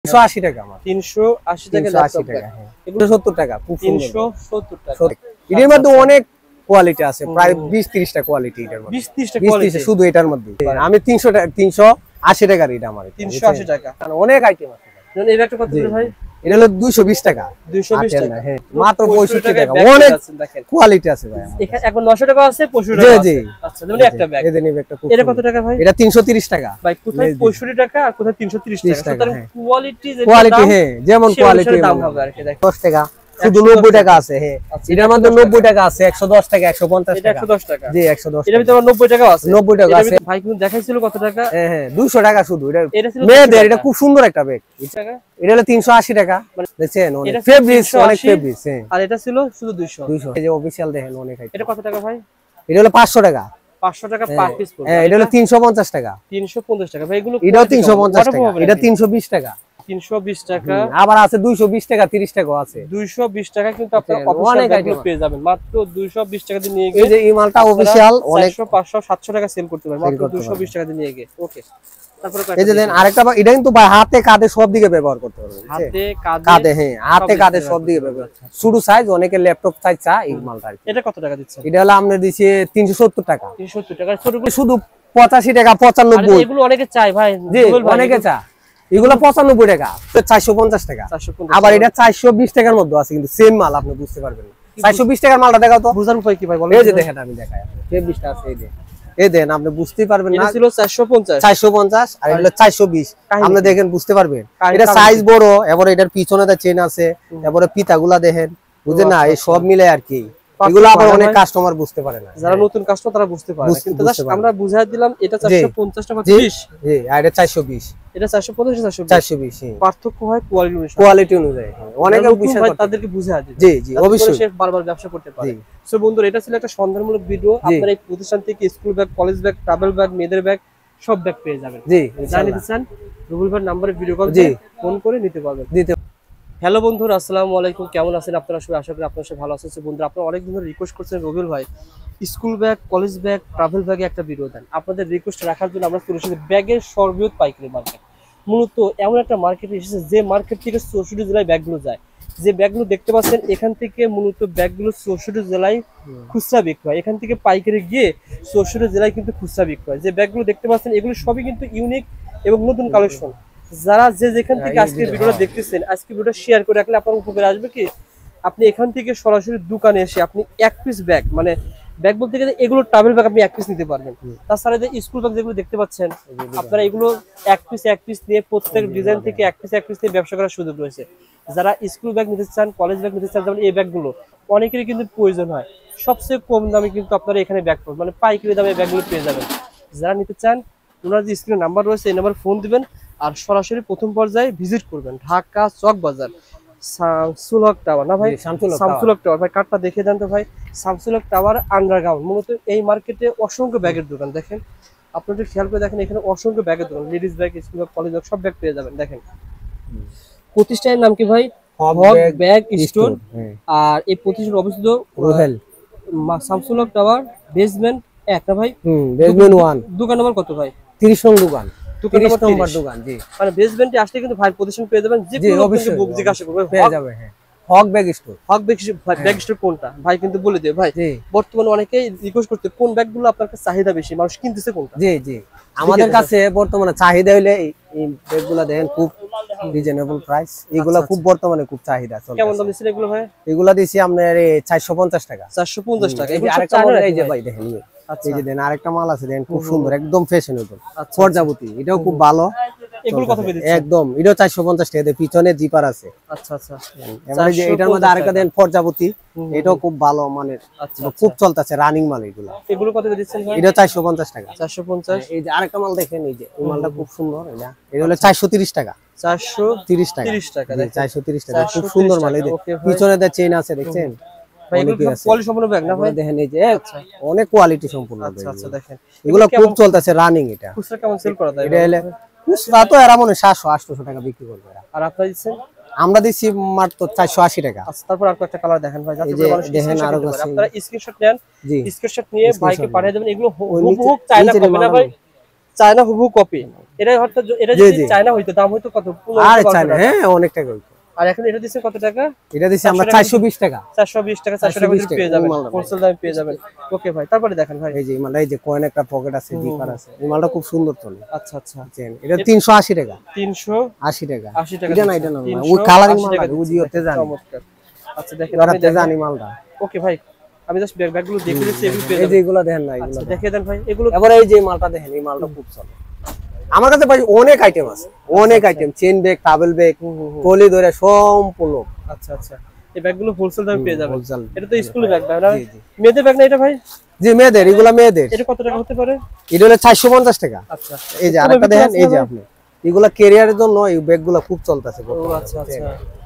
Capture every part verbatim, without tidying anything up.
তিনশো আশি টাকা আমার তিনশো আশি টাকা ল্যাপটপ টাকা হ্যাঁ এগুলো সত্তর টাকা খুব তিনশো সত্তর টাকা এর মধ্যে অনেক কোয়ালিটি আছে প্রায় বিশ ত্রিশ টা কোয়ালিটি এর মধ্যে বিশ ত্রিশ টা কোয়ালিটি শুধু এটার মধ্যে আমি তিনশো টাকা তিনশো আশি টাকার এটা আমার তিনশো আশি টাকা অনেক আইটেম আছে যেমন এই ব্যাগটা কত করে ভাই এটা হলো দুইশো বিশ টাকা দুইশো বিশ টাকা হ্যাঁ মাত্র পঁয়ষট্টি টাকা অনেক কোয়ালিটি আছে ভাই এখানে এখন নয়শো টাকা আছে পঁয়ষট্টি টাকা জি জি আচ্ছা যেমন একটা ব্যাগ এই দেন এই ব্যাগটা এটা কত টাকা ভাই এটা তিনশো ত্রিশ টাকা ভাই কোথায় পঁয়ষট্টি টাকা আর কোথায় তিনশো ত্রিশ টাকা তার কোয়ালিটি যে কোয়ালিটি হ্যাঁ যেমন কোয়ালিটি দাম হবে আর কি দেখো দশ টাকা শুধু নব্বই টাকা আছে হ্যাঁ এটার মধ্যে নব্বই টাকা আছে একশো দশ টাকা একশো পঞ্চাশ টাকা একশো দশ টাকা জি একশো দশ এর ভিতরে নব্বই টাকা আছে নব্বই টাকা আছে ভাই কিন্তু দেখাইছিল কত টাকা হ্যাঁ হ্যাঁ দুইশো টাকা শুধু এটা এটা ছিল মেয়েদের এটা খুব সুন্দর একটা ব্যাগ টাকা এটা হলো তিনশো আশি টাকা দেখছেন অনেক ফেব্রিক্স অনেক ফেব্রিক্স হ্যাঁ আর এটা ছিল শুধু দুইশো দুইশো এই যে অফিশিয়াল দেখেন অনেক আইটেম এটা কত টাকা ভাই এটা হলো পাঁচশো টাকা পাঁচশো টাকা পার পিস পড়বে হ্যাঁ এটা হলো তিনশো পঞ্চাশ টাকা তিনশো পঞ্চাশ টাকা ভাই এগুলো এটাও তিনশো পঞ্চাশ টাকা এটা তিনশো বিশ টাকা তিনশো বিশ টাকা আবার আছে দুইশো বিশ টাকা তিরিশ টাকাও আছে দুইশো বিশ টাকা কিন্তু আপনারা অফিশিয়াল ব্যাগগুলো পেয়ে যাবেন মাত্র দুইশো বিশ টাকা দিয়ে নিয়ে গিয়ে এই যে এই মালটা অফিশিয়াল অনেক চারশো পাঁচশো সাতশো টাকা সেল করতে পারবেন মাত্র দুইশো বিশ টাকা দিয়ে নিয়ে গিয়ে ওকে তারপরে এই যে দেন আরেকটা এটা কিন্তু ভাই হাতে কাঁধে সব দিকে ব্যবহার করতে পারবেন হাতে কাঁধে হ্যাঁ হাতে কাঁধে সব দিকে ব্যবহার শুরু সাইজ অনেকে ল্যাপটপ সাইজ চা এই মালটা এটা কত টাকা দিচ্ছেন এটা হলো আমরা দিছি তিনশো সত্তর টাকা তিনশো সত্তর টাকা ছোটগুলো শুধু পঁচাশি টাকা পঁচানব্বই এগুলো অনেকে চায় ভাই জি অনেকে চা এগুলো পঁচানব্বই টাকা চারশো পঞ্চাশ টাকা আবার এটা চারশো বিশ টাকার মধ্যে আছে কিন্তু সেম মাল আপনি বুঝতে পারবেন চারশো বিশ টাকার মালটা দেখাও তো বুঝার উপায় কি ভাই বলেন এই যে দেখেন আমি দেখাই চব্বিশটা আছে এই যে এই দেন আপনি বুঝতেই পারবেন না এটা ছিল চারশো পঞ্চাশ চারশো পঞ্চাশ আর এটা হলো চারশো বিশ আপনি দেখেন বুঝতে পারবেন এটা সাইজ বড় এবারে এটার পিছনে একটা চেন আছে এবারে পিতাগুলা দেখেন বুঝেন না এই সব মিলে আর কি এগুলো আবার অনেক কাস্টমার বুঝতে পারে না যারা নতুন কাস্টমার তারা বুঝতে পারে কিন্তু আমরা বুঝাই দিলাম এটা চারশো পঞ্চাশ টাকা ত্রিশ জি আর এটা চারশো বিশ এটা চারশো পঞ্চাশ চারশো চারশো বিশ পার্থক্য হয় কোয়ালিটি অনুযায়ী কোয়ালিটি অনুযায়ী অনেকে বিষয় তাদেরকে বুঝাই দিই জি জি অবশ্যই সে বারবার ব্যবসা করতে পারে সো বন্ধুরা এটা ছিল একটা সন্ধানমূলক ভিডিও আপনারা এই প্রতিষ্ঠান থেকে school bag college bag travel bag মেয়েদের ব্যাগ সব ব্যাগ পেয়ে যাবেন জি জানিয়ে চান রুবেল ভাইয়ের নম্বরে ভিডিও কল দিয়ে ফোন করে নিতে পারবেন দিতে হ্যালো বন্ধুরা আসসালামু আলাইকুম কেমন আছেন আপনারা সবাই আশা করি আপনারা সবাই ভালো আছেন বন্ধুরা আপনারা অনেক দিন ধরে রিকোয়েস্ট করছেন রুবেল ভাই school bag college bag travel ব্যাগে একটা ভিডিও দেন আপনাদের রিকোয়েস্ট রাখার জন্য আমরা চলে এসেছি ব্যাগের সর্ববৃহৎ পাইকারি মার্কেট মূলত এমন একটা মার্কেটে এসেছে যে মার্কেট থেকে চৌষট্টি জেলায় ব্যাগগুলো যায় যে ব্যাগগুলো দেখতে পাচ্ছেন এখান থেকে মূলত ব্যাগগুলো চৌষট্টি জেলায় খুচরা বিক্রি হয় এখান থেকে পাইকারি গিয়ে চৌষট্টি জেলায় কিন্তু খুচরা বিক্রি হয় যে ব্যাগগুলো দেখতে পাচ্ছেন এগুলো সবই কিন্তু ইউনিক এবং নতুন কালেকশন যারা যে যেখান থেকে আজকে ভিডিওটা দেখতেছেন আজকে ভিডিওটা শেয়ার করে রাখলে আপনার উপকারে আসবে কি আপনি এখান থেকে সরাসরি দোকানে এসে আপনি এক পিস ব্যাগ মানে ব্যাগ বলতে গেলে এগুলো ট্রাভেল ব্যাগ আপনি এক পিস নিতে পারবেন তাছাড়া যে স্কুল ব্যাগ যেগুলো দেখতে পাচ্ছেন আপনারা এগুলো এক পিস এক পিস নিয়ে প্রত্যেক ডিজাইন থেকে এক পিস এক পিস নিয়ে ব্যবসা করার সুযোগ রয়েছে যারা স্কুল ব্যাগ নিতে চান কলেজ ব্যাগ নিতে চান যেমন এই ব্যাগগুলো অনেকেরই কিন্তু প্রয়োজন হয় সবচেয়ে কম দামে কিন্তু আপনারা এখানে ব্যাগ পাবেন মানে পাইকারি দামে ব্যাগগুলো পেয়ে যাবেন যারা নিতে চান ওনার যে স্ক্রিনে নাম্বার রয়েছে এই নাম্বার ফোন দিবেন আর সরাসরি প্রথম পর্যায়ে ভিজিট করবেন ঢাকা চক বাজার শামসুল হক টাওয়ার না ভাই শামসুল হক টাওয়ার ভাই কার্ডটা দেখে দেন তো ভাই শামসুল হক টাওয়ার আন্ডারগ্রাউন্ড মূলত এই মার্কেটে অসংখ্য ব্যাগের দোকান দেখেন আপনাদের খেয়াল করে দেখেন এখানে অসংখ্য ব্যাগের দোকান ladies bag school bag college bag সব ব্যাগ পেয়ে যাবেন দেখেন প্রতিষ্ঠানের নাম কি ভাই হক ব্যাগ স্টোর আর এই প্রতিষ্ঠান অবস্থিত রোহেল শামসুল হক টাওয়ার বেসমেন্ট এক না ভাই হুম বেসমেন্ট ওয়ান দোকান নাম্বার কত ভাই তিরিশ নং দোকান তিরিশ নম্বর দোকান জি মানে বেসমেন্টে আসলে কিন্তু ভাই প্রতিষ্ঠান পেয়ে যাবেন যে কোনো অবশ্যই বুক জিজ্ঞাসা করবে পেয়ে যাবে হ্যাঁ Haque bag store Haque bag bag store কোনটা ভাই কিন্তু বলে দেয় ভাই বর্তমানে অনেকেই রিকোয়েস্ট করতে কোন ব্যাগগুলো আপনার কাছে চাহিদা বেশি মানুষ কিনতেছে কোনটা জি জি আমাদের কাছে বর্তমানে চাহিদা হইলে এই ব্যাগগুলো দেখেন খুব রিজনেবল প্রাইস এগুলা খুব বর্তমানে খুব চাহিদা চলছে কেমন দাম দিছেন এগুলো ভাই এগুলা দিছি আপনার চারশো পঞ্চাশ টাকা চারশো পঞ্চাশ টাকা এই আরেকটা মাল এই যে ভাই দেখেন এই যে দেন আরেকটা মাল আছে দেন খুব সুন্দর একদম ফ্যাশনেবল পর্যাবতী এটাও খুব ভালো এগুলো কত করে দিচ্ছেন একদম এটাও চারশো পঞ্চাশ টাকা এর পিছনে জিপার আছে আচ্ছা আচ্ছা এবারে যে এটার মধ্যে আরেকটা দেন পর্যাবতী এটাও খুব ভালো মানের খুব চলতেছে রানিং মাল এগুলো এগুলো কত করে দিচ্ছেন ভাই এটা চারশো পঞ্চাশ টাকা চারশো পঞ্চাশ এই যে আরেকটা মাল দেখেন এই যে এই মালটা খুব সুন্দর এটা এটা হলো চারশো তিরিশ টাকা চারশো তিরিশ টাকা তিরিশ টাকা চারশো তিরিশ টাকা খুব সুন্দর মাল এই যে পিছনে দা চেইন আছে দেখছেন কোয়ালিটি সম্পূর্ণ ব্যাগ না ভাই দেখেন এই যে অনেক কোয়ালিটি সম্পূর্ণ আচ্ছা আচ্ছা দেখেন এগুলো খুব চলতেছে রানিং এটা খুচরা কেমন সেল করা যায় এটা হলে খুচরা তো এরা মনে সাতশো আটশো টাকা বিক্রি করবে আর আপনারা দিচ্ছেন আমরা দিচ্ছি মাত্র চারশো আশি টাকা আচ্ছা তারপর আর একটা কালার দেখেন ভাই যাতে মানুষ দেখেন আরো আপনারা স্ক্রিনশট নেন জি স্ক্রিনশট নিয়ে ভাইকে পাঠিয়ে দেবেন এগুলো হুবহু চাইনা পাবে না ভাই চায়না হুবহু কপি। এটা অর্থাৎ এটা জি, যদি জি। চায়না হইতো দাম হইতো কত? আরে চায়না, হ্যাঁ অনেক টাকা হইতো। আর এখন এটা দিচ্ছেন কত টাকা? এটা দিছি আমরা চারশো বিশ টাকা। চারশো বিশ টাকা, চারশো টাকা চারশো বিশ করে পেয়ে যাবেন, এই মালটা ভাই। হোলসেল দামে পেয়ে যাবেন। ওকে ভাই, তারপরে দেখেন ভাই। এই যে এই মালটা, এই যে কয়েন একটা পকেট আছে, ডিপার আছে, এই মালটা খুব সুন্দর চলে। আচ্ছা আচ্ছা, বুঝছেন? এটা তিনশো আশি টাকা। তিনশো আশি টাকা। আশি টাকা এটা না, দিচ্ছেন। এটা না, তিনশো ওই কালারিং আশি মালটা টাকা ওই দিচ্ছেন, দিতে জানি। চমৎকার। আচ্ছা দেখেন, ওরা আপনি তে দেখেন। জানি মালটা। ওকে ভাই, আমি জাস্ট ব্যাগ ব্যাগগুলো দেখে দিচ্ছি, এগুলো পেয়ে এই যে যাবেন। এগুলা দেখেন না, এগুলা আচ্ছা দেখেন। দেখিয়ে দেন ভাই এগুলো। এবারে এই যে মালটা দেখেন, এই মালটা খুব চলে আমার কাছে ভাই। অনেক আইটেম আছে, অনেক item, chain bag, travel bag, trolley ধরে সম্পূর্ণ। আচ্ছা আচ্ছা, এই ব্যাগগুলো হোলসেল দামে পেয়ে যাবেন। wholesale এটা তো স্কুল ব্যাগ না? জি, জি। মেয়েদের ব্যাগ না এটা ভাই? জি মেয়েদের, এগুলা মেয়েদের। এটা কত টাকা হতে পারে? এটা হলো চারশো পঞ্চাশ টাকা। আচ্ছা, এই যে আরেকটা দেখেন, এই যে আপনি এগুলা ক্যারিয়ারের জন্য এই ব্যাগগুলা খুব চলতেছে। ও আচ্ছা আচ্ছা,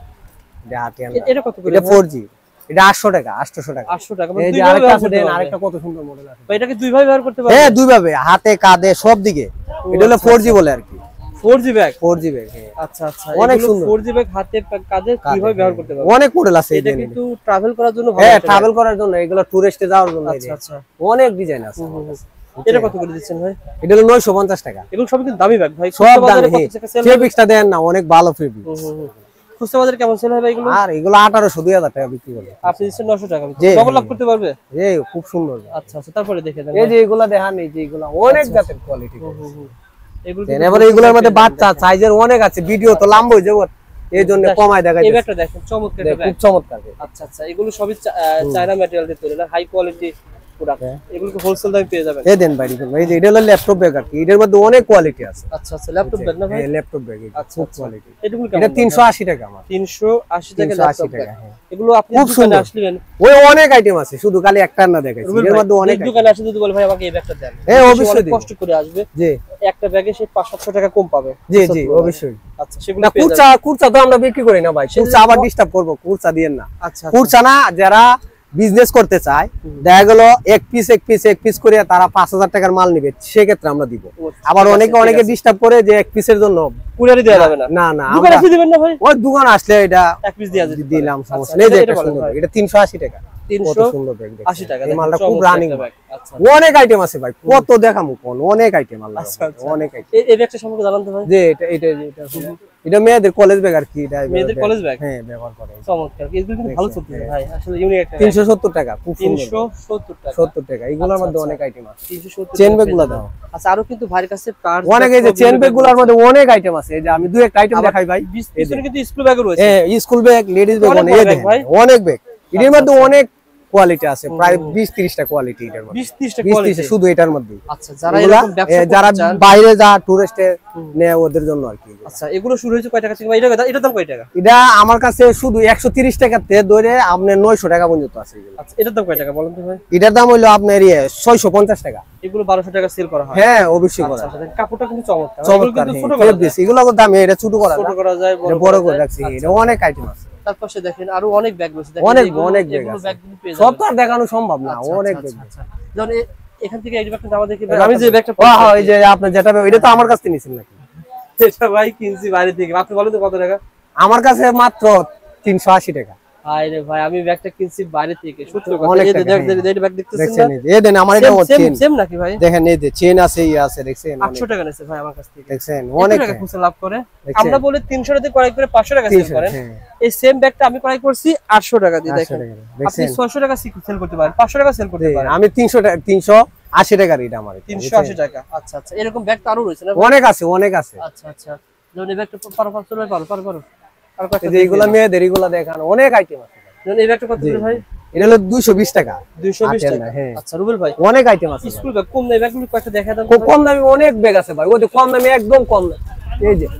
এটা হাতিয়ার এ- এটা কত করে? এটা ফোর জি, এটা আটশো টাকা, আটশো টাকা। আটশো টাকা। মানে এই দুই যে ভাবে আরেকটা ব্যবহার আছে করতে দেখেন, পারবে। আরেকটা কত সুন্দর মডেল আছে। ভাই এটাকে দুই ভাবে ব্যবহার করতে পারবে? হ্যাঁ দুই ভাবে, হাতে কাঁধে সব দিকে। এটা হলো আচ্ছা, ফোর জি বলে আর কি, four G bag. Four G bag. হ্যাঁ আচ্ছা আচ্ছা, অনেক এগুলো সুন্দর। ফোর জি ব্যাগ হাতে কাঁধে দুই ভাবে ব্যবহার করতে পারবে। অনেক মডেল আছে। এই এটা যে কিন্তু ট্রাভেল করার জন্য ভালো হ্যাঁ একটা ট্রাভেল করার জন্য, এগুলো টুরিস্টে যাওয়ার জন্য। এই ব্যাগ। যে আচ্ছা আচ্ছা, অনেক ডিজাইন আছে। এটা কত করে দিচ্ছেন ভাই? এটা হলো নয়শো পঞ্চাশ টাকা। এগুলো সব কিন্তু দামি ব্যাগ ভাই। সব খুচরা বাজারে দামি। কত টাকা সেল? ফেব্রিক্সটা দেন না, অনেক ভালো ফেব্রিক। খুচরা বাজারে কেমন সেল হয় ভাই এগুলো? আর এগুলো আঠারোশো দুই হাজার টাকা বিক্রি করে। আপনি দিচ্ছেন নয়শো টাকা, জি, ডবল জি। লাভ করতে পারবে। এই খুব সুন্দর। আচ্ছা আচ্ছা, তারপরে দেখে দেন এই ভাই। যে এগুলা দেখান, এই যে এগুলা অনেক জাতের কোয়ালিটি। হুম, হুম, হুম। এগুলো এবারে এগুলোর মধ্যে বাচ্চা সাইজের অনেক আছে, ভিডিও তো লম্বা হয়ে যাবে, এই জন্য কমায় দেখাই। এই ব্যাগটা দেখেন, চমৎকার একটা ব্যাগ। খুব চমৎকার। আচ্ছা আচ্ছা, এগুলো সবই চা- আহ, চায়না ম্যাটেরিয়াল দিয়ে তৈরি, না হাই কোয়ালিটি প্রোডাক্ট। এগুলো হোলসেল দামে পেয়ে যাবেন। এই দেন ভাই, এই যে এটা হলো ল্যাপটপ ব্যাগ আর কি, এটার মধ্যে অনেক কোয়ালিটি আছে। আচ্ছা আচ্ছা, ল্যাপটপ ব্যাগ না ভাই? হ্যাঁ ল্যাপটপ ব্যাগ, আচ্ছা খুব আচ্ছা, কোয়ালিটি। এগুলো এটা কেমন? তিনশো আশি টাকা আমার। তিনশো আশি টাকা তিনশো আশি ল্যাপটপ টাকা, ব্যাগ। হ্যাঁ। এগুলো আপনি খুব দোকানে সুন্দর। আসলেন, ওই অনেক আইটেম আছে, শুধু খালি একটা না দেখাইছি, রুবেল এর ভাই, মধ্যে অনেক এই দোকানে আসে যদি বলে ভাই আমাকে এই ব্যাগটা দেন, হ্যাঁ, সে অবশ্যই অনেক দিব। কষ্ট করে আসবে, জি একটা ব্যাগে সে পাঁচ সাতশো টাকা কম পাবে। জি জি অবশ্যই। আচ্ছা, সেগুলো না পেয়ে কুরচা, যাবেন। কুরচা তো আমরা বিক্রি করি না ভাই, কুরচা আবার ডিস্টার্ব করবো, কুরচা দিয়েন না। আচ্ছা আচ্ছা, কুরচা না, যারা বিজনেস করতে চায়, দেখা গেল এক পিস এক পিস এক পিস করে তারা পাঁচ হাজার টাকার মাল নিবে, সেক্ষেত্রে আমরা দিব। ও, আবার ঠিক আছে, অনেকে ঠিক অনেকে আছে। ডিস্টার্ব করে যে এক পিসের জন্য কুরিয়ারে দেওয়া যাবে না। না না, দোকানে আমরা এসে দিবেন না ভাই? ওই দোকান আসলে এটা এক পিস দেওয়া যেতে পারে। দিলাম, আচ্ছা, সমস্যা নেই। যে এটা- এটা এটা বলেন সুন্দর, ভাই। এটা তিনশো আশি টাকা। কত তিনশো সুন্দর ব্যাগ, আশি টাকা, এই দেখেন, মালটা খুব চমৎকার রানিং। একটা ব্যাগ। আচ্ছা অনেক আইটেম আছে ভাই, কত দেখামু কোন, অনেক আইটেম আল্লাহ, আচ্ছা, আচ্ছা। অনেক আইটেম। এই- এই ব্যাগটা সম্পর্কে জানান তো ভাই। যে এটা এটা এটা আসলে এটা মেয়েদের কলেজ ব্যাগ আর কি, এটা মেয়েদের কলেজ ব্যাগ? হ্যাঁ ব্যবহার করে। চমৎকার, এগুলো কিন্তু ভালো চলছে ভাই, আসলে ইউনিক একটা তিনশো সত্তর টাকা, খুব সুন্দর। তিনশো সত্তর টাকা। সত্তর টাকা, এগুলোর আচ্ছা, মধ্যে আচ্ছা। অনেক আইটেম আছে। তিনশো সত্তর চেন টাকা ব্যাগ পেয়ে গুলা যাবেন। দাও, আচ্ছা, আরো কিন্তু ভাইয়ের কাছে পার্স অনেক। এই যে চেন ব্যাগ গুলার মধ্যে অনেক আইটেম আছে, এই যে আমি দুই একটা আইটেম দেখাই ভাই। পিছনে কিন্তু স্কুল ব্যাগও রয়েছে। হ্যাঁ স্কুল ব্যাগ, লেডিস ব্যাগ, অনেক অনেক বড় এই ব্যাগ দেখেন, ভাই। অনেক ব্যাগ। এর মধ্যে আচ্ছা। অনেক কোয়ালিটি আছে, প্রায় বিশ ত্রিশটা কোয়ালিটি এটার মধ্যে। বিশ ত্রিশটা বিশ কোয়ালিটি। ত্রিশটা শুধু এটার মধ্যে। আচ্ছা, যারা এগুলা, এরকম ব্যবসা এ, যারা করতে চান, বাইরে যা টুরিস্টে নেয় ওদের জন্য আর কি। আচ্ছা, এগুলো শুরু হয়েছে কয় টাকা থেকে ভাই? এটা এটার দাম কয় টাকা? এটা আমার কাছে শুধু একশো তিরিশ টাকাতে ধরে আপনার নয়শো টাকা পর্যন্ত আছে এগুলো। আচ্ছা, এটার দাম কয় টাকা বলেন তো ভাই? এটার দাম হইলো আপনার ইয়ে ছয়শো পঞ্চাশ টাকা। এগুলো বারোশো টাকা সেল করা হয়। হ্যাঁ অবশ্যই করা। আচ্ছা, আচ্ছা, কাপড়টা কিন্তু চমৎকার, এগুলো চমৎকার, কিন্তু ছোট হ্যাঁ, করা fabric, যায়। এগুলো দাম এটা ছোট করা ছোট যায়, করা যায়, এটা বড় বড় করা করে যায়। রাখছি, আচ্ছা, এটা অনেক আইটেম আছে। তার পাশে দেখেন আরো অনেক ব্যাগ রয়েছে, দেখেন অনেক এগুলো- অনেক ব্যাগ এগুলো আছে, ব্যাগগুলো পেয়ে সব যাবেন। তো আর দেখানো সম্ভব না, আচ্ছা, অনেক আচ্ছা, ব্যাগ। আচ্ছা, আচ্ছা। যেমন এ- এখান থেকে এই ব্যাগটা আমাদেরকে আমি যে ব্যাগটা ও হ্যাঁ, ওই যে আপনি যেটা ব্যাগ, এটা তো আমার কাছ থেকে নিছেন নাকি? এটা ভাই কিনছি বাইরে থেকে, আপনি বলেন তো কত টাকা? আমার কাছে মাত্র তিনশো আশি টাকা। আরে ভাই, আমি ব্যাগটা কিনছি বাইরে থেকে, সত্যি কথা। অনেক এই যে টাকা, দেখ হ্যাঁ। দেখ এই ব্যাগ দেখতেছেন দেখছেন না? এই যে, এই দেন আমার এটা সেম চেন, সেম নাকি ভাই? দেখেন এই যে চেন আছে, ইয়ে আছে, দেখছেন অনেক। আটশো টাকা নিছে ভাই আমার কাছ থেকে। দেখছেন অনেক অনেক টাকা খুচরা লাভ করে। দেখছেন? আমরা বলে তিনশো টাকা ক্রয় করে পাঁচশো টাকা সেল তিনশো, করেন, হ্যাঁ, এই সেম ব্যাগটা আমি ক্রয় করছি আটশো টাকা দিয়ে। আটশো দেখেন টাকা, আপনি দেখছেন? ছয়শো টাকা সেল করতে পারেন, পাঁচশো টাকা সেল করতে জি, পারেন। আমি তিনশো টাকা, তিনশো আশি টাকার এটা আমার এটা, তিনশো আশি বুঝছেন? টাকা। আচ্ছা আচ্ছা, এরকম ব্যাগ তো আরো রয়েছে না? অনেক আছে, অনেক আছে। আচ্ছা আচ্ছা, যেমন এই ব্যাগটা পারো পারো চলে পারো পারো পারো আর কত? এই যে এগুলা মেয়েদের, এগুলা দেখান, অনেক আইটেম আছে। যেমন এই ব্যাগটা কত করে ভাই? এটা হলো দুইশো বিশ টাকা। দুইশো বিশ আটের টাকা। না, হ্যাঁ। আচ্ছা রুবেল ভাই, অনেক আইটেম আছে, স্কুল ব্যাগ কম দামি ব্যাগগুলো কয়েকটা দেখা দেন। খুব কম দামি অনেক ব্যাগ আছে ভাই, ওই যে কম দামি, একদম কম দামি। এই যে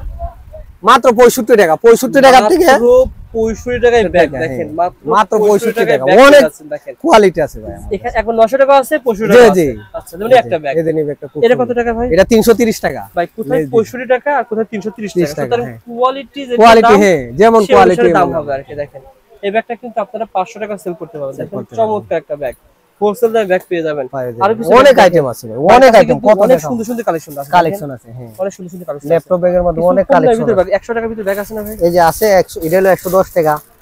মাত্র পঁয়ষট্টি টাকা, পঁয়ষট্টি টাকা থেকে পঁয়ষট্টি টাকায় ব্যাগ দেখেন, মাত্র পঁয়ষট্টি টাকা, ব্যাগ অনেক আছে দেখেন। কোয়ালিটি আছে ভাই আমার। এখানে এখন নয়শো টাকা আছে, পঁয়ষট্টি জি, টাকা জি। আছে। আচ্ছা, যেমন একটা ব্যাগ। এই যে নিবে একটা খুব এটা কত সুন্দর। টাকা ভাই? এটা তিনশো তিরিশ টাকা ভাই কোথায় জি, জি। পঁয়ষট্টি টাকা আর কোথায় তিনশো তিরিশ টাকা। টাকা, সুতরাং হ্যাঁ। কোয়ালিটি যে কোয়ালিটি, হ্যাঁ, যেমন কোয়ালিটি দাম হবে আর কি। দেখেন এই ব্যাগটা কিন্তু আপনারা পাঁচশো টাকা সেল করতে পারবেন, দেখেন করতে চমৎকার একটা ব্যাগ, হোলসেল দামে ব্যাগ পেয়ে যাবেন। আরো কিছু অনেক bag আইটেম দেখেন। আছে ভাই, অনেক আইটেম, কিন্তু কত অনেক দেখাবো। সুন্দর সুন্দর কালেকশন আছে, কালেকশন আছে, হ্যাঁ। অনেক সুন্দর সুন্দর কালেকশন। ল্যাপটপ ব্যাগের মধ্যে অনেক কালেকশন ভিতরে ব্যাগ একশো টাকার ভিতরে ব্যাগ আছে না ভাই? এই যে আছে একশো, এটা হলো একশো দশ টাকা,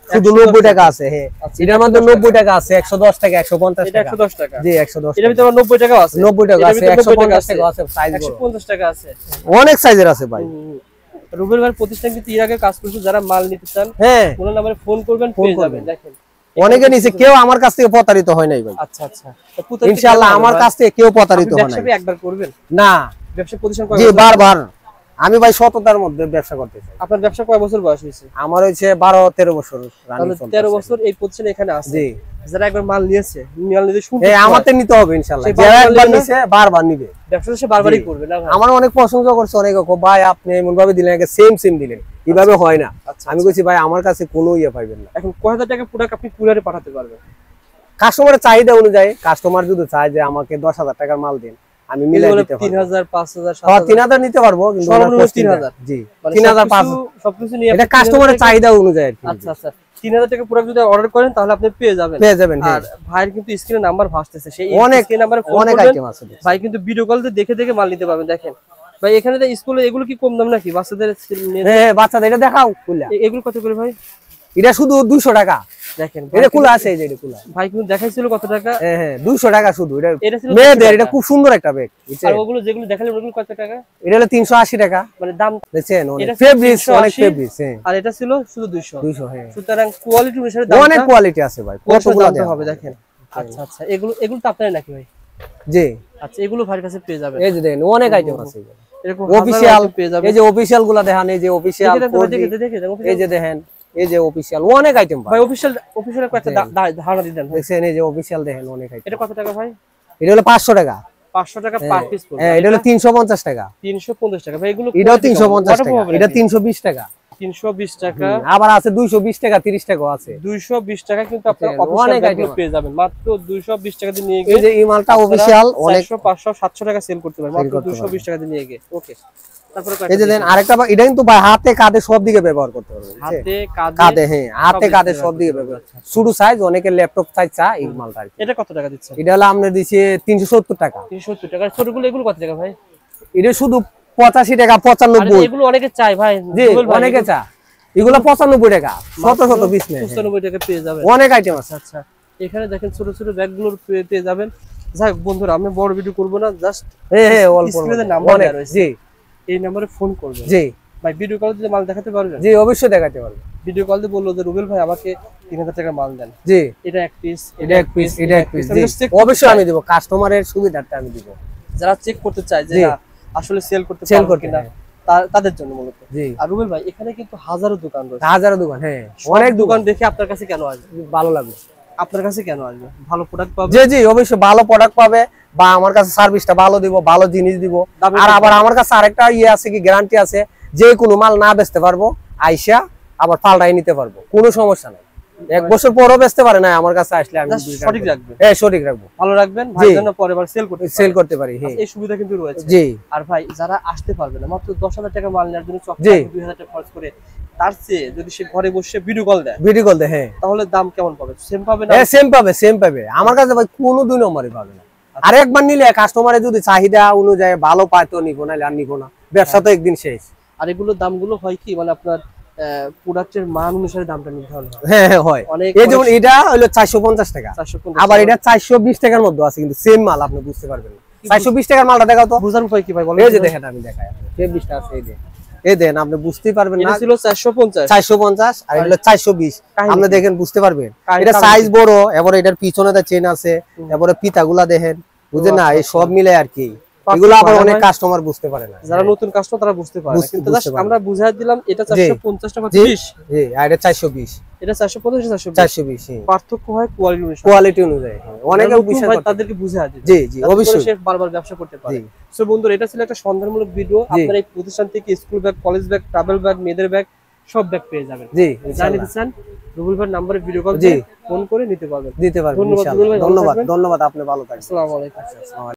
শুধু নব্বই টাকা আছে। হ্যাঁ, এটার মধ্যে নব্বই টাকা আছে, একশো দশ টাকা, একশো পঞ্চাশ এটা টাকা। একশো দশ টাকা। জি একশো দশ। এটার ভিতরে নব্বই টাকা আছে, নব্বই টাকা আছে, একশো পঞ্চাশ টাকা আছে, সাইজ বড় একশো পঞ্চাশ টাকা আছে, অনেক সাইজের আছে ভাই। রুবেল ভাই প্রতিষ্ঠান কিন্তু এর আগে কাজ করছে, যারা মাল নিতে চান হ্যাঁ কোন নম্বরে ফোন করবেন, পেয়ে যাবেন। দেখেন অনেকে নিচে, কেউ আমার কাছ থেকে প্রতারিত হয় নাই ভাই। আচ্ছা আচ্ছা, ইনশাআল্লাহ আমার কাছ থেকে কেউ প্রতারিত হয় নাই। ব্যবসা একবার করবেন না, ব্যবসা প্রতিষ্ঠান জি বারবার। আমি ভাই সততার মধ্যে ব্যবসা করতে চাই। আপনার ব্যবসা কয় বছর বয়স হয়েছে? আমার হচ্ছে বারো তেরো বছর রানিং চলছে। তেরো বছর এই প্রতিষ্ঠান এখানে আছে। জি, যারা একবার মাল নিয়েছে, মাল নিতে শুরু এই আমাতে নিতে হবে ইনশাআল্লাহ। যারা একবার নিছে বারবার নিবে। ব্যবসা সে বারবারই করবে না ভাই। আমার অনেক প্রশংসা করছে অনেকে, ভাই আপনি এমন ভাবে দিলেন, একে সেম সেম দিলেন, এইভাবে হয় না। আমি কইছি ভাই আমার কাছে কোনো ইয়ে পাইবেন না। এখন কয় হাজার টাকা প্রোডাক্ট আপনি কুরিয়ারে পাঠাতে পারবেন? কাস্টমারের চাহিদা অনুযায়ী, কাস্টমার যদি চায় যে আমাকে দশ হাজার টাকার মাল দিন, আমি মিলাই দিতে পারবো। তিন হাজার, পাঁচ হাজার, সাত হ্যাঁ হাজার, তিন হাজার নিতে পারবো, কিন্তু সর্বনিম্ন তিন হাজার। জি মানে তিন হাজার পাঁচ সবকিছু সবকিছু নিয়ে এটা কাস্টমারের চাহিদা অনুযায়ী আর কি। আচ্ছা আচ্ছা, তিন হাজার টাকা প্রোডাক্ট যদি অর্ডার করেন তাহলে আপনি পেয়ে যাবেন, পেয়ে যাবেন। আর ভাইয়ের কিন্তু স্ক্রিনে নাম্বার ভাসতেছে, সেই অনেক স্ক্রিনে নাম্বারে ফোন অনেক করবেন, আইটেম আছে ভাই কিন্তু ভিডিও কল দিয়ে দেখে দেখে মাল নিতে পারবেন। দেখেন ভাই এখানে যে স্কুলে এগুলো কি কম দাম নাকি বাচ্চাদের? হ্যাঁ বাচ্চাদের এটা দেখাও খুললা। এগুলো কত করে ভাই? এটা শুধু দুইশো টাকা। দেখেন এটা খোলা আছে, এই যে এটা খোলা। ভাই কিন্তু দেখাইছিল কত টাকা? হ্যাঁ হ্যাঁ দুইশো টাকা শুধু। এটা এটা ছিল মেয়েদের, এটা খুব সুন্দর একটা ব্যাগ। আর ওগুলো যেগুলো দেখালেন ওগুলো কত টাকা? এটা হলো তিনশো আশি টাকা। মানে দাম দেখছেন অনেক এটা ফেব্রিক্স, তিনশো অনেক আশি, ফেব্রিক্স। হ্যাঁ আর এটা ছিল শুধু দুইশো। দুইশো। হ্যাঁ সুতরাং কোয়ালিটি অনুসারে দাম অনেক কোয়ালিটি আছে ভাই, কতগুলো দাম দেওয়া হবে। দেখেন আচ্ছা আচ্ছা, এগুলো এগুলো তো আপনার নাকি ভাই? জি আচ্ছা, এগুলো ভাইয়ের কাছে পেয়ে যাবেন। এই যে দেখেন অনেক আইটেম আছে এরকম অফিশিয়াল। পেয়ে যাবেন। এই যে অফিশিয়াল গুলা দেখান, এই যে অফিশিয়াল। দেখে দেখে দেখে এই যে দেখেন, এই যে অফিশিয়াল অনেক আইটেম ভাই। অফিশিয়াল অফিশিয়াল কয়েকটা ধারণা দিতেন। দেখছেন এই যে অফিশিয়াল দেখেন অনেক আইটেম। এটা কত টাকা ভাই? এটা হলো পাঁচশো টাকা। পাঁচশো টাকা পার পিস পড়বে। হ্যাঁ এটা হলো তিনশো পঞ্চাশ টাকা। তিনশো পঞ্চাশ টাকা ভাই। এগুলো এটাও তিনশো পঞ্চাশ টাকা। এটা তিনশো বিশ টাকা। তিনশো বিশ টাকা। আবার আছে দুইশো বিশ টাকা, তিরিশ টাকা আছে। দুইশো বিশ টাকা কিন্তু আপনারা অফিশিয়াল ব্যাগগুলো পেয়ে যাবেন মাত্র দুইশো বিশ টাকা দিয়ে নিয়ে গিয়ে। এই যে এই মালটা অফিশিয়াল অনেক চারশো, পাঁচশো, সাতশো টাকা সেল করতে পারবেন মাত্র দুইশো বিশ টাকা দিয়ে নিয়ে গিয়ে। ওকে, তারপরে এই যে দেন আরেকটা, এটা কিন্তু ভাই হাতে কাঁধে সব দিকে ব্যবহার করতে পারবেন। হাতে কাঁধে, হ্যাঁ হাতে কাঁধে সব দিকে ব্যবহার। ছোট সাইজ, অনেকের ল্যাপটপ সাইজ চা, এই মালটা। এটা কত টাকা দিচ্ছেন? এটা হলো আমরা দিছি তিনশো সত্তর টাকা। তিনশো সত্তর টাকা। ছোটগুলো এগুলো কত টাকা ভাই? এটা শুধু পঁচাশি টাকা, পঁচানব্বই। এগুলো অনেকে চাই ভাই। জি অনেকে চা, এগুলো পঁচানব্বই টাকা, শত শত পিস নেই, পঁচানব্বই টাকা পেয়ে যাবেন। অনেক আইটেম আছে। আচ্ছা, এখানে দেখেন ছোট ছোট ব্যাগগুলো পেয়ে যাবেন। যাই হোক বন্ধুরা, আমি বড় ভিডিও করব না, জাস্ট হ্যাঁ হ্যাঁ অল্প নাম্বার অনেক। জি এই নম্বরে ফোন করবেন। জি ভাই ভিডিও কল দিয়ে মাল দেখাতে পারবেন? জি অবশ্যই দেখাতে পারবেন। ভিডিও কল দিয়ে বললো যে রুবেল ভাই আমাকে তিন হাজার টাকা মাল দেন। জি এটা এক পিস, এটা এক পিস, এটা এক পিস। অবশ্যই আমি দেব, কাস্টমারের সুবিধার্থে আমি দিব। যারা চেক করতে চায় যে না আসলে সেল করতে সেল পারবো করতে কিনা, তাদের জন্য মূলত। জি আর রুবেল ভাই এখানে কিন্তু হাজারো দোকান রয়েছে। হাজারো দোকান। হ্যাঁ অনেক দোকান দেখে আপনার কাছে কেন আসবে? ভালো লাগবে। আপনার কাছে কেন আসবে? ভালো প্রোডাক্ট পাবে। জি জি অবশ্যই ভালো প্রোডাক্ট পাবে, বা আমার কাছে সার্ভিসটা ভালো দিব, ভালো জিনিস দিব। আর আবার আমার কাছে আরেকটা ইয়ে আছে, কি গ্যারান্টি আছে, যে কোনো মাল না বেচতে পারবো, আইসা আবার পাল্টাই নিতে পারবো, কোনো সমস্যা নাই। এক বছর পরও বেচতে পারে না, আমার কাছে আসলে আমি সঠিক রাখবো। হ্যাঁ সঠিক রাখবো, ভালো রাখবেন, ভাই জন্য পরে বার সেল করতে সেল করতে পারি। হ্যাঁ এই সুবিধা কিন্তু রয়েছে। জি আর ভাই যারা আসতে পারবে না, মাত্র দশ হাজার টাকা মাল নেওয়ার জন্য চকলেট দুই হাজার টাকা খরচ করে, তার চেয়ে যদি সে ঘরে বসে ভিডিও কল দেয়, ভিডিও কল দেয়, হ্যাঁ তাহলে দাম কেমন পাবে? সেম পাবে না? হ্যাঁ সেম পাবে, সেম পাবে। আমার কাছে ভাই কোনো দুই নম্বরই পাবে না। আর একবার নিলে কাস্টমারের যদি চাহিদা অনুযায়ী ভালো পায় তো নিবো, নাহলে আর নিবো না। ব্যবসা তো একদিন শেষ। আর এগুলোর দামগুলো হয় কি, মানে আপনার প্রোডাক্টের মান অনুসারে দামটা নির্ধারণ হয়। হ্যাঁ হ্যাঁ হয়। এই যেমন এটা হলো চারশো পঞ্চাশ টাকা, আবার এটা চারশো বিশ টাকার মধ্যে আছে, কিন্তু সেম মাল আপনি বুঝতে পারবেন না। চারশো বিশ টাকার মালটা দেখাও তো, বুঝান হয় কি ভাই বলেন। এই যে দেখেন আমি দেখাই, এই বিশটা আছে, এই যে এই দেন, আপনি বুঝতেই পারবেন না। এটা ছিল চারশো পঞ্চাশ, চারশো পঞ্চাশ, আর এটা হলো চারশো বিশ। আপনি দেখেন বুঝতে পারবেন, এটা সাইজ বড়, এবারে এটার পিছনে একটা চেন আছে, এবারে পিতাগুলা দেখেন, বুঝেন না, এই সব মিলে আর কি। এগুলো আবার অনেক কাস্টমার বুঝতে পারে না, যারা নতুন কাস্টমার তারা বুঝতে পারে না, কিন্তু জাস্ট আমরা বুঝাই দিলাম। এটা চারশো পঞ্চাশ টাকা বিশ, জি আর এটা চারশো বিশ, এটা চারশো পঞ্চাশ, চারশো চারশো বিশ। পার্থক্য হয় কোয়ালিটি অনুযায়ী, কোয়ালিটি অনুযায়ী। অনেকে বিষয় তাদেরকে বুঝাই দিই। জি জি অবশ্যই, সে বারবার ব্যবসা করতে পারে। সো বন্ধুরা, এটা ছিল একটা সন্ধানমূলক ভিডিও। আপনারা এই প্রতিষ্ঠান থেকে school bag, college bag, travel bag, মেয়েদের ব্যাগ সব ব্যাগ পেয়ে যাবেন। জি জানিয়ে চান রুবেল ভাইয়ের নম্বরে ভিডিও কল দিয়ে ফোন করে নিতে পারবেন, দিতে পারবেন। ধন্যবাদ, ধন্যবাদ, ধন্যবাদ। আপনি ভালো থাকবেন। আসসালামু আলাইকুম।